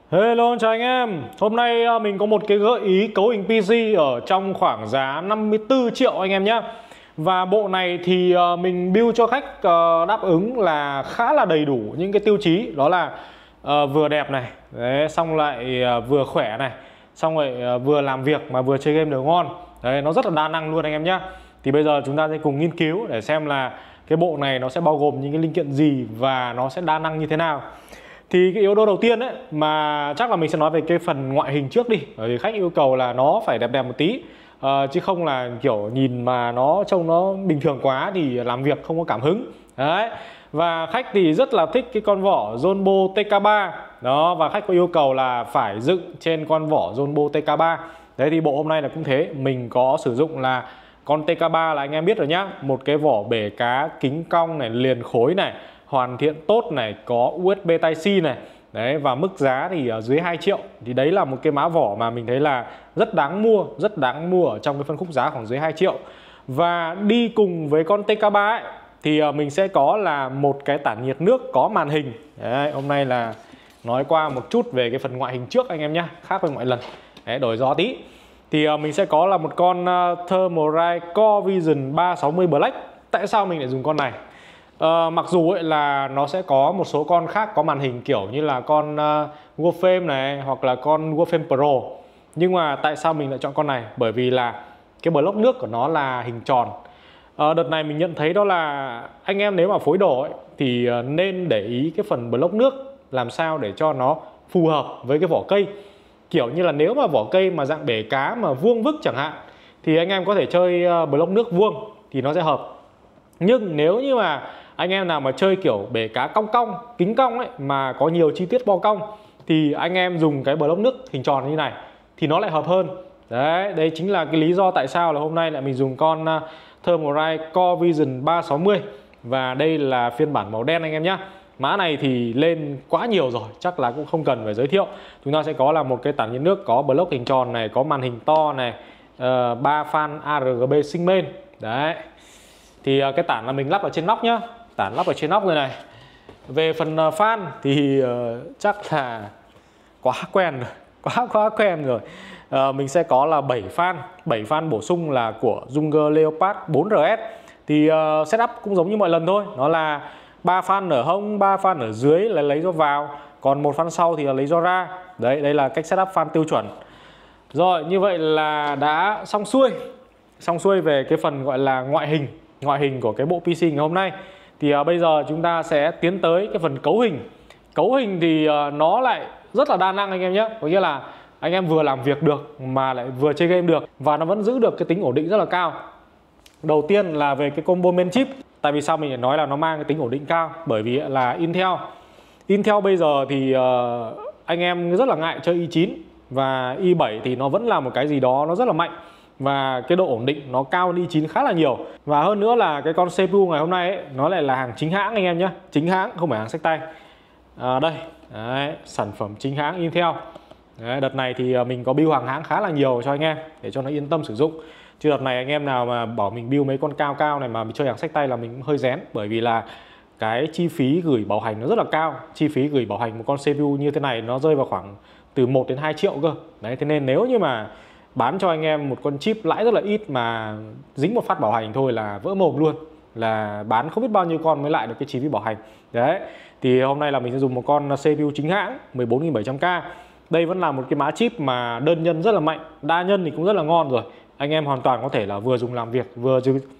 Hello chào anh em. Hôm nay mình có một cái gợi ý cấu hình PC ở trong khoảng giá 54 triệu anh em nhé. Và bộ này thì mình build cho khách đáp ứng là khá là đầy đủ những cái tiêu chí. Đó là vừa đẹp này, đấy, xong lại vừa khỏe này, xong lại vừa làm việc mà vừa chơi game đều ngon. Đấy, nó rất là đa năng luôn anh em nhé. Thì bây giờ chúng ta sẽ cùng nghiên cứu để xem là cái bộ này nó sẽ bao gồm những cái linh kiện gì và nó sẽ đa năng như thế nào. Thì cái yếu tố đầu tiên ấy mà chắc là mình sẽ nói về cái phần ngoại hình trước đi, bởi vì khách yêu cầu là nó phải đẹp đẹp một tí, chứ không là kiểu nhìn mà nó trông nó bình thường quá thì làm việc không có cảm hứng. Đấy. Và khách thì rất là thích cái con vỏ Zombo TK3 đó, và khách có yêu cầu là phải dựng trên con vỏ Zombo TK3. Đấy thì bộ hôm nay là cũng thế, mình có sử dụng là con TK3 là anh em biết rồi nhá, một cái vỏ bể cá kính cong này, liền khối này, hoàn thiện tốt này, có USB Type-C này. Đấy, và mức giá thì ở dưới 2 triệu. Thì đấy là một cái mã vỏ mà mình thấy là rất đáng mua ở trong cái phân khúc giá khoảng dưới 2 triệu. Và đi cùng với con TK3 ấy, thì mình sẽ có là một cái tản nhiệt nước có màn hình. Đấy, hôm nay là nói qua một chút về cái phần ngoại hình trước anh em nhé, khác với mọi lần. Đấy, đổi gió tí. Thì mình sẽ có là một con Thermalright Core Vision 360 Black. Tại sao mình lại dùng con này? Mặc dù ấy là nó sẽ có một số con khác có màn hình kiểu như là con Warframe này, hoặc là con Warframe Pro, nhưng mà tại sao mình lại chọn con này? Bởi vì là cái block nước của nó là hình tròn. Đợt này mình nhận thấy đó là anh em nếu mà phối đồ ấy, thì nên để ý cái phần block nước làm sao để cho nó phù hợp với cái vỏ cây. Kiểu như là nếu mà vỏ cây mà dạng bể cá mà vuông vức chẳng hạn, thì anh em có thể chơi block nước vuông thì nó sẽ hợp. Nhưng nếu như mà anh em nào mà chơi kiểu bể cá cong cong, kính cong ấy, mà có nhiều chi tiết bo cong, thì anh em dùng cái block nước hình tròn như này thì nó lại hợp hơn. Đấy chính là cái lý do tại sao là hôm nay lại mình dùng con Thermalright Core Vision 360. Và đây là phiên bản màu đen anh em nhé. Mã này thì lên quá nhiều rồi, chắc là cũng không cần phải giới thiệu. Chúng ta sẽ có là một cái tản nhiệt nước có block hình tròn này, có màn hình to này, 3 fan ARGB sinh main. Đấy. Thì cái tản là mình lắp ở trên nóc nhá, tản lắp ở trên nóc rồi này. Về phần fan thì chắc là quá quen rồi, quá quen rồi. Mình sẽ có là 7 fan bổ sung là của Junger Leopard 4RS. Thì setup cũng giống như mọi lần thôi, nó là 3 fan ở hông, 3 fan ở dưới là lấy do vào, còn một fan sau thì là lấy do ra. Đấy, đây là cách setup fan tiêu chuẩn. Rồi, như vậy là đã xong xuôi về cái phần gọi là ngoại hình của cái bộ PC ngày hôm nay. Thì bây giờ chúng ta sẽ tiến tới cái phần cấu hình. Cấu hình thì nó lại rất là đa năng anh em nhé. Có nghĩa là anh em vừa làm việc được mà lại vừa chơi game được, và nó vẫn giữ được cái tính ổn định rất là cao. Đầu tiên là về cái combo main chip. Tại vì sao mình lại nói là nó mang cái tính ổn định cao? Bởi vì là Intel bây giờ thì anh em rất là ngại chơi i9, và i7 thì nó vẫn là một cái gì đó nó rất là mạnh, và cái độ ổn định nó cao hơn i9 khá là nhiều. Và hơn nữa là cái con CPU ngày hôm nay ấy, nó lại là hàng chính hãng anh em nhé, chính hãng không phải hàng xách tay. Đây, đấy, sản phẩm chính hãng Intel. Đấy, đợt này thì mình có build hàng hãng khá là nhiều cho anh em để cho nó yên tâm sử dụng. Chứ đợt này anh em nào mà bảo mình build mấy con cao này mà mình chơi hàng xách tay là mình cũng hơi rén, bởi vì là cái chi phí gửi bảo hành nó rất là cao. Chi phí gửi bảo hành một con CPU như thế này nó rơi vào khoảng từ 1 đến 2 triệu cơ. Đấy, thế nên nếu như mà bán cho anh em một con chip lãi rất là ít mà dính một phát bảo hành thôi là vỡ mồm luôn, là bán không biết bao nhiêu con mới lại được cái chi phí bảo hành. Đấy, thì hôm nay là mình sẽ dùng một con CPU chính hãng 14700K. Đây vẫn là một cái mã chip mà đơn nhân rất là mạnh, đa nhân thì cũng rất là ngon rồi. Anh em hoàn toàn có thể là vừa dùng làm việc, vừa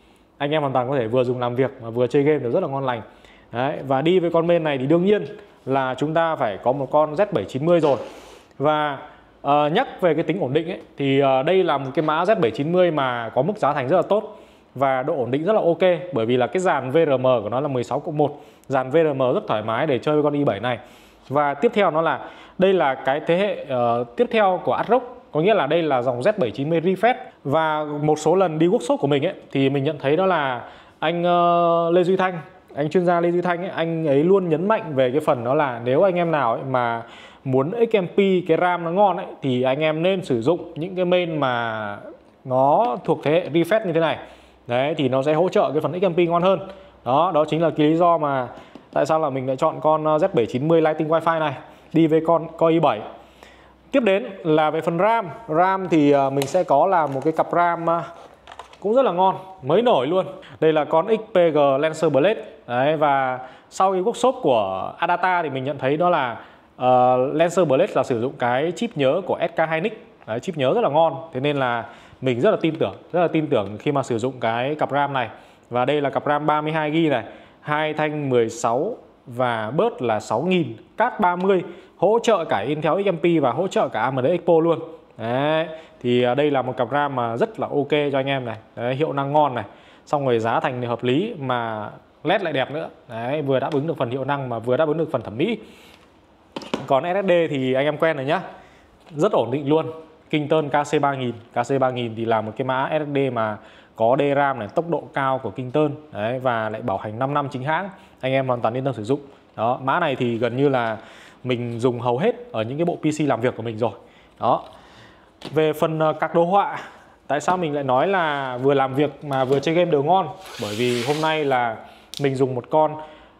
dùng làm việc mà vừa chơi game đều rất là ngon lành. Đấy, và đi với con main này thì đương nhiên là chúng ta phải có một con Z790 rồi. Và nhắc về cái tính ổn định ấy, thì đây là một cái mã Z790 mà có mức giá thành rất là tốt và độ ổn định rất là ok, bởi vì là cái dàn VRM của nó là 16/1, dàn VRM rất thoải mái để chơi với con i7 này. Và tiếp theo nó là đây là cái thế hệ tiếp theo của ASRock, có nghĩa là đây là dòng Z790 Refresh. Và một số lần đi workshop của mình ấy thì mình nhận thấy đó là anh Lê Duy Thanh, anh chuyên gia Lê Duy Thanh ấy, anh ấy luôn nhấn mạnh về cái phần đó là nếu anh em nào ấy mà muốn XMP cái RAM nó ngon ấy thì anh em nên sử dụng những cái main mà nó thuộc thế hệ refresh như thế này. Đấy, thì nó sẽ hỗ trợ cái phần XMP ngon hơn. Đó chính là cái lý do mà tại sao là mình lại chọn con Z790 Lighting Wi-Fi này. đi với con Core i7. Tiếp đến là về phần RAM. RAM thì mình sẽ có là một cái cặp RAM cũng rất là ngon, mới nổi luôn. Đây là con XPG Lancer Blade. Đấy, và sau cái workshop của Adata thì mình nhận thấy đó là Lancer Blade là sử dụng cái chip nhớ của SK Hynix. Đấy, chip nhớ rất là ngon. Thế nên là mình rất là tin tưởng khi mà sử dụng cái cặp RAM này. Và đây là cặp RAM 32GB này, hai thanh 16 và bớt là 6000, card 30, hỗ trợ cả Intel XMP và hỗ trợ cả AMD Expo luôn. Đấy, thì đây là một cặp RAM mà rất là ok cho anh em này. Đấy, hiệu năng ngon này, xong rồi giá thành thì hợp lý mà LED lại đẹp nữa. Đấy, vừa đáp ứng được phần hiệu năng mà vừa đáp ứng được phần thẩm mỹ. Còn SSD thì anh em quen rồi nhá, rất ổn định luôn. Kingston KC3000. KC3000 thì là một cái mã SSD mà có DRAM này, tốc độ cao của Kingston. Đấy, và lại bảo hành 5 năm chính hãng. Anh em hoàn toàn yên tâm sử dụng. Đó, mã này thì gần như là mình dùng hầu hết ở những cái bộ PC làm việc của mình rồi. Đó. Về phần các đồ họa, tại sao mình lại nói là vừa làm việc mà vừa chơi game đều ngon? Bởi vì hôm nay là mình dùng một con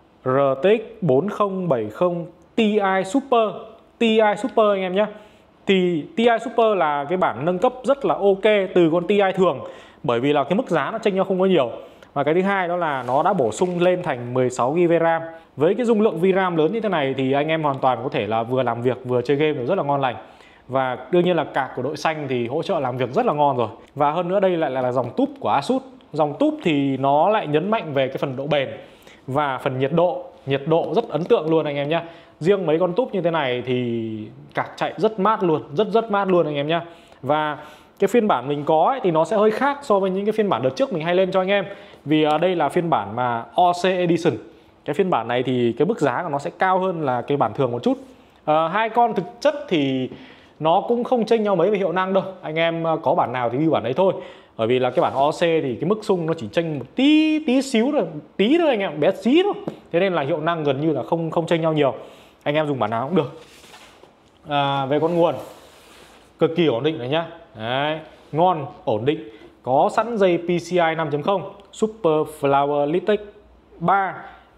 RTX 4070 Ti Super. Ti Super anh em nhé. Thì Ti Super là cái bản nâng cấp rất là ok từ con Ti thường, bởi vì là cái mức giá nó chênh nhau không có nhiều. Và cái thứ hai đó là nó đã bổ sung lên thành 16GB RAM. Với cái dung lượng VRAM lớn như thế này thì anh em hoàn toàn có thể là vừa làm việc vừa chơi game được rất là ngon lành. Và đương nhiên là card của đội xanh thì hỗ trợ làm việc rất là ngon rồi. Và hơn nữa đây lại là dòng túp của Asus. Dòng túp thì nó lại nhấn mạnh về cái phần độ bền và phần nhiệt độ. Nhiệt độ rất ấn tượng luôn anh em nhé. Riêng mấy con túp như thế này thì card chạy rất mát luôn, rất mát luôn anh em nhé. Và cái phiên bản mình có ấy, thì nó sẽ hơi khác so với những cái phiên bản đợt trước mình hay lên cho anh em. Vì đây là phiên bản mà OC Edition. Cái phiên bản này thì cái mức giá của nó sẽ cao hơn là cái bản thường một chút. Hai con thực chất thì nó cũng không chênh nhau mấy về hiệu năng đâu. Anh em có bản nào thì đi bản đấy thôi. Bởi vì là cái bản OC thì cái mức xung nó chỉ chênh một tí xíu rồi, tí thôi anh em, bé xí thôi. Thế nên là hiệu năng gần như là không chênh nhau nhiều. Anh em dùng bản nào cũng được. Về con nguồn cực kỳ ổn định này nhá. Đấy, ngon, ổn định. Có sẵn dây PCI 5.0 Super Flower Litex 3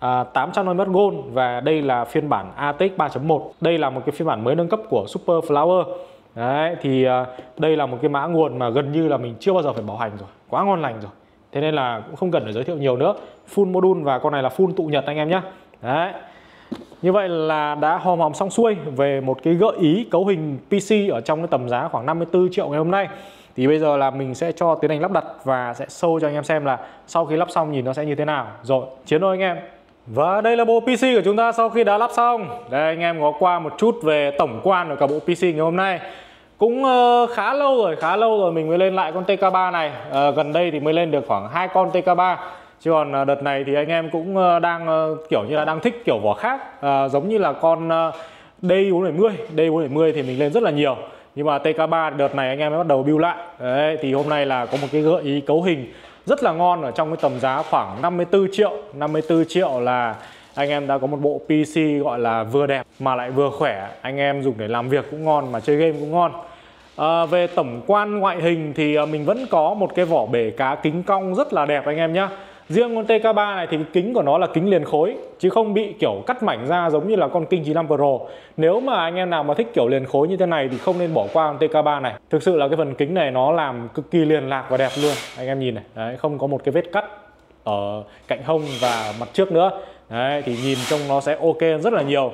850W Gold. Và đây là phiên bản ATX 3.1. Đây là một cái phiên bản mới nâng cấp của Super Flower. Đấy, thì đây là một cái mã nguồn mà gần như là mình chưa bao giờ phải bảo hành rồi, quá ngon lành rồi. Thế nên là cũng không cần phải giới thiệu nhiều nữa. Full module và con này là full tụ nhật anh em nhé. Đấy. Như vậy là đã hòm xong xuôi về một cái gợi ý cấu hình PC ở trong cái tầm giá khoảng 54 triệu ngày hôm nay. Thì bây giờ là mình sẽ cho tiến hành lắp đặt và sẽ show cho anh em xem là sau khi lắp xong nhìn nó sẽ như thế nào. Rồi, chiến thôi anh em. Và đây là bộ PC của chúng ta sau khi đã lắp xong. Đây anh em có qua một chút về tổng quan của cả bộ PC ngày hôm nay. Cũng khá lâu rồi mình mới lên lại con TK3 này. Gần đây thì mới lên được khoảng 2 con TK3. Chứ còn đợt này thì anh em cũng đang kiểu như là đang thích kiểu vỏ khác, giống như là con DI470. DI470 thì mình lên rất là nhiều. Nhưng mà TK3 đợt này anh em mới bắt đầu build lại. Đấy, thì hôm nay là có một cái gợi ý cấu hình rất là ngon ở trong cái tầm giá khoảng 54 triệu. 54 triệu là anh em đã có một bộ PC gọi là vừa đẹp mà lại vừa khỏe. Anh em dùng để làm việc cũng ngon mà chơi game cũng ngon. Về tổng quan ngoại hình thì mình vẫn có một cái vỏ bể cá kính cong rất là đẹp anh em nhé. Riêng con TK3 này thì cái kính của nó là kính liền khối chứ không bị kiểu cắt mảnh ra giống như là con King 95 Pro. Nếu mà anh em nào mà thích kiểu liền khối như thế này thì không nên bỏ qua con TK3 này. Thực sự là cái phần kính này nó làm cực kỳ liền lạc và đẹp luôn. Anh em nhìn này, đấy, không có một cái vết cắt ở cạnh hông và mặt trước nữa. Đấy, thì nhìn trông nó sẽ ok rất là nhiều.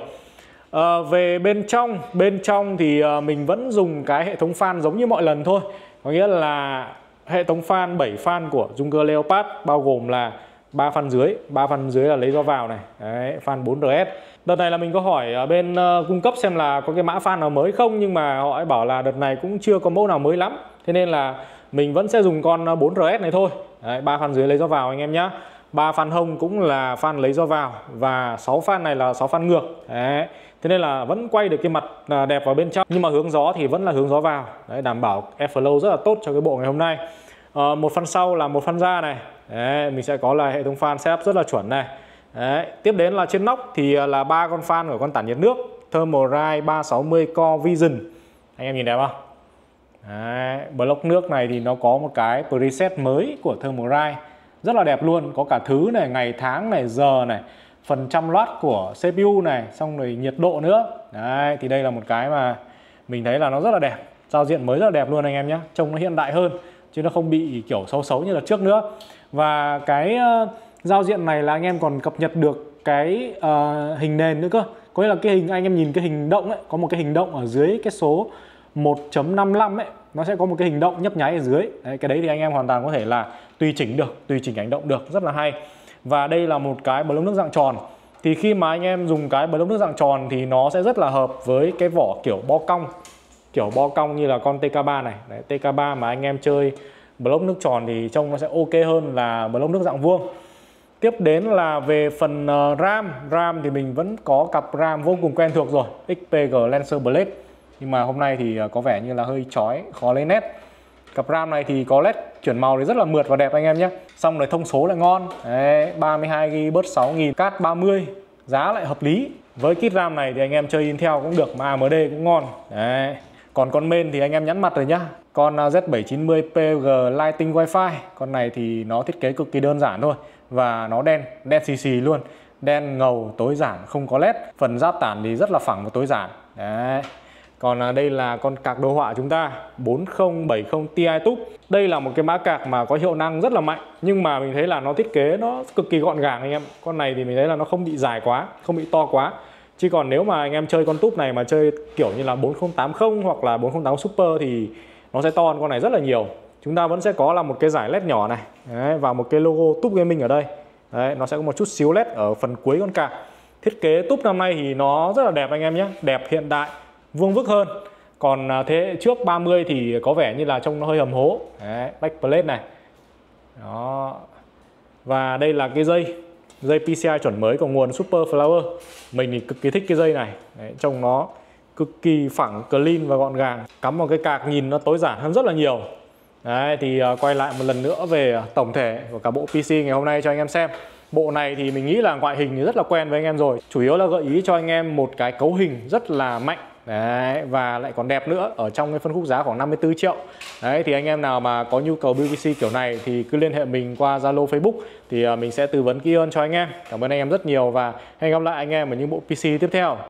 Về bên trong thì mình vẫn dùng cái hệ thống fan giống như mọi lần thôi. Có nghĩa là hệ thống fan 7 fan của Junger Leopard, bao gồm là 3 fan dưới là lấy gió vào này. Đấy, fan 4RS. Đợt này là mình có hỏi bên cung cấp xem là có cái mã fan nào mới không, nhưng mà họ ấy bảo là đợt này cũng chưa có mẫu nào mới lắm. Thế nên là mình vẫn sẽ dùng con 4RS này thôi. Đấy, 3 fan dưới lấy gió vào anh em nhé. 3 fan hông cũng là fan lấy gió vào và 6 fan này là 6 fan ngược. Đấy. Thế nên là vẫn quay được cái mặt đẹp vào bên trong, nhưng mà hướng gió thì vẫn là hướng gió vào. Đấy, đảm bảo airflow rất là tốt cho cái bộ ngày hôm nay. Một fan sau là một fan ra này. Đấy, mình sẽ có là hệ thống fan setup rất là chuẩn này. Đấy, tiếp đến là trên nóc thì là 3 con fan của con tản nhiệt nước Thermalright 360 Core Vision. Anh em nhìn đẹp không? Đấy, block nước này thì nó có một cái preset mới của Thermalright rất là đẹp luôn, có cả thứ này, ngày tháng này, giờ này, phần 100W của CPU này, xong rồi nhiệt độ nữa. Đấy, thì đây là một cái mà mình thấy là nó rất là đẹp. Giao diện mới rất là đẹp luôn anh em nhé. Trông nó hiện đại hơn chứ nó không bị kiểu xấu xấu như là trước nữa. Và cái giao diện này là anh em còn cập nhật được cái hình nền nữa cơ. Có nghĩa là cái hình, anh em nhìn cái hình động ấy, có một cái hình động ở dưới cái số 1.55 ấy, nó sẽ có một cái hình động nhấp nháy ở dưới. Đấy, cái đấy thì anh em hoàn toàn có thể là tùy chỉnh được, tùy chỉnh ảnh động được, rất là hay. Và đây là một cái bờ lông nước dạng tròn. Thì khi mà anh em dùng cái bờ lông nước dạng tròn thì nó sẽ rất là hợp với cái vỏ kiểu bo cong. Kiểu bo cong như là con TK3 này. Đấy, TK3 mà anh em chơi block nước tròn thì trông nó sẽ ok hơn là block nước dạng vuông. Tiếp đến là về phần RAM thì mình vẫn có cặp RAM vô cùng quen thuộc rồi, XPG Lancer Blade. Nhưng mà hôm nay thì có vẻ như là hơi chói, khó lấy nét. Cặp RAM này thì có LED chuyển màu thì rất là mượt và đẹp anh em nhé. Xong rồi thông số lại ngon. Đấy, 32GB bớt 6000, card 30, giá lại hợp lý. Với kit RAM này thì anh em chơi Intel cũng được mà AMD cũng ngon. Đấy. Còn con main thì anh em nhắn mặt rồi nhá. Con Z790 PG Lighting Wi-Fi. Con này thì nó thiết kế cực kỳ đơn giản thôi. Và nó đen xì xì luôn. Đen ngầu, tối giản, không có LED. Phần giáp tản thì rất là phẳng và tối giản. Đấy. Còn đây là con card đồ họa chúng ta 4070 Ti Túc. Đây là một cái mã card mà có hiệu năng rất là mạnh. Nhưng mà mình thấy là nó thiết kế nó cực kỳ gọn gàng anh em. Con này thì mình thấy là nó không bị dài quá, không bị to quá. Chứ còn nếu mà anh em chơi con túp này mà chơi kiểu như là 4080 hoặc là 4080 Super thì nó sẽ to hơn con này rất là nhiều. Chúng ta vẫn sẽ có là một cái dải LED nhỏ này. Đấy, và một cái logo Túp Gaming ở đây. Đấy, nó sẽ có một chút xíu LED ở phần cuối con card. Thiết kế Túp năm nay thì nó rất là đẹp anh em nhé. Đẹp, hiện đại, vuông vức hơn. Còn thế hệ trước 30 thì có vẻ như là trông nó hơi hầm hố. Đấy, backplate này. Đó. Và đây là cái dây PCI chuẩn mới của nguồn Super Flower. Mình thì cực kỳ thích cái dây này. Đấy, trông nó cực kỳ phẳng, clean và gọn gàng. Cắm vào cái card nhìn nó tối giản hơn rất là nhiều. Đấy, thì quay lại một lần nữa về tổng thể của cả bộ PC ngày hôm nay cho anh em xem. Bộ này thì mình nghĩ là ngoại hình thì rất là quen với anh em rồi. Chủ yếu là gợi ý cho anh em một cái cấu hình rất là mạnh. Đấy, và lại còn đẹp nữa ở trong cái phân khúc giá khoảng 54 triệu. Đấy, thì anh em nào mà có nhu cầu build PC kiểu này thì cứ liên hệ mình qua Zalo, Facebook thì mình sẽ tư vấn kỹ hơn cho anh em. Cảm ơn anh em rất nhiều và hẹn gặp lại anh em ở những bộ PC tiếp theo.